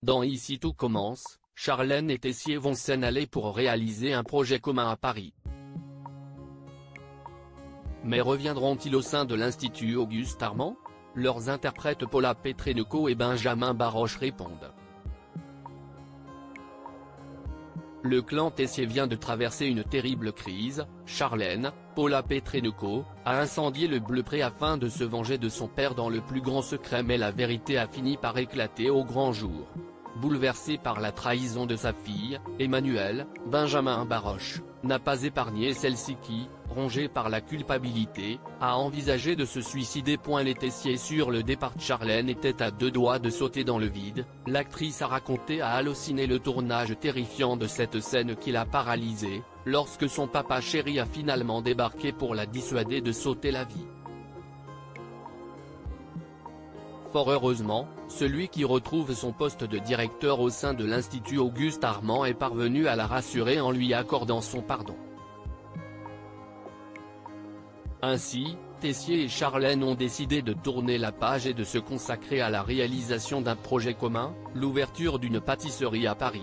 Dans Ici tout commence, Charlène et Tessier vont s'en aller pour réaliser un projet commun à Paris. Mais reviendront-ils au sein de l'Institut Auguste Armand? Leurs interprètes Paula Petrenko et Benjamin Baroche répondent. Le clan Tessier vient de traverser une terrible crise. Charlène, Paula Petrenko, a incendié le Bleu Pré afin de se venger de son père dans le plus grand secret, mais la vérité a fini par éclater au grand jour. Bouleversé par la trahison de sa fille, Emmanuelle, Benjamin Baroche n'a pas épargné celle-ci qui, rongée par la culpabilité, a envisagé de se suicider. Les Tessier sur le départ de Charlène étaient à deux doigts de sauter dans le vide. L'actrice a raconté à Allociné le tournage terrifiant de cette scène qui l'a paralysée, lorsque son papa chéri a finalement débarqué pour la dissuader de sauter la vie. Fort heureusement, celui qui retrouve son poste de directeur au sein de l'Institut Auguste Armand est parvenu à la rassurer en lui accordant son pardon. Ainsi, Tessier et Charlène ont décidé de tourner la page et de se consacrer à la réalisation d'un projet commun, l'ouverture d'une pâtisserie à Paris.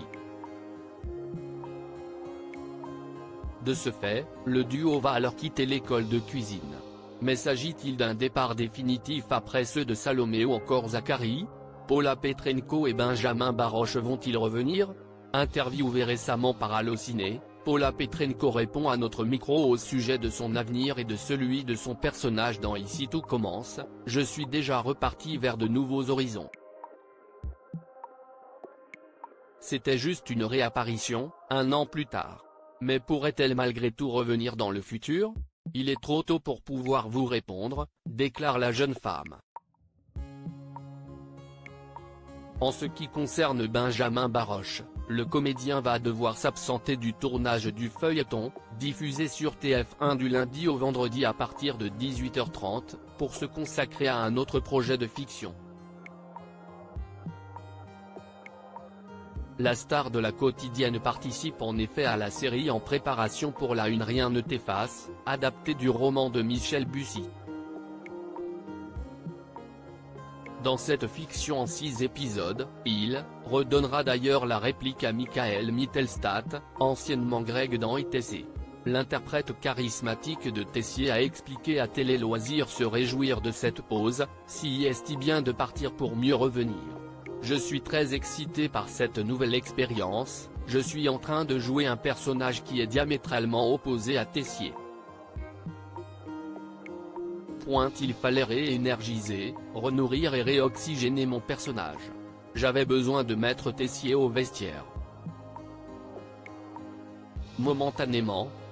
De ce fait, le duo va alors quitter l'école de cuisine. Mais s'agit-il d'un départ définitif après ceux de Salomé ou encore Zacharie? Paula Petrenko et Benjamin Baroche vont-ils revenir? Interviewée récemment par Allociné, Paula Petrenko répond à notre micro au sujet de son avenir et de celui de son personnage dans Ici tout commence. Je suis déjà reparti vers de nouveaux horizons. C'était juste une réapparition, un an plus tard. Mais pourrait-elle malgré tout revenir dans le futur? Il est trop tôt pour pouvoir vous répondre, déclare la jeune femme. En ce qui concerne Benjamin Baroche, le comédien va devoir s'absenter du tournage du feuilleton, diffusé sur TF1 du lundi au vendredi à partir de 18h30, pour se consacrer à un autre projet de fiction. La star de la quotidienne participe en effet à la série en préparation pour la une Rien ne t'efface, adaptée du roman de Michel Bussy. Dans cette fiction en 6 épisodes, il redonnera d'ailleurs la réplique à Michael Mittelstadt, anciennement Greg dans ITC. L'interprète charismatique de Tessier a expliqué à Télé Loisirs se réjouir de cette pause, si est bien de partir pour mieux revenir. Je suis très excité par cette nouvelle expérience, je suis en train de jouer un personnage qui est diamétralement opposé à Tessier. Il fallait réénergiser, renourrir et réoxygéner mon personnage. J'avais besoin de mettre Tessier au vestiaire. Momentanément,